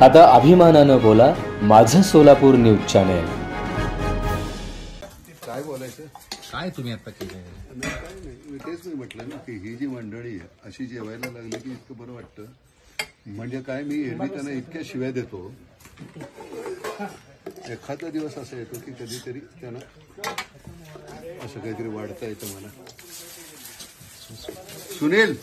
आता अभिमानानं बोला, माझं सोलापूर न्यूज चॅनेल. काय बोलायचं? काय तुम्ही आता केलं? नाही काय नाही, मी तेच मी म्हटलं ना की ही जी मंडळी आहे अशी जेवायला लागली की इतकं बरं वाटतं. म्हणजे काय, मी एरवी त्यांना इतक्या शिव्या देतो, एखादा दिवस असा येतो की कधीतरी त्यांना असं काहीतरी वाढता येतं मला. सुनील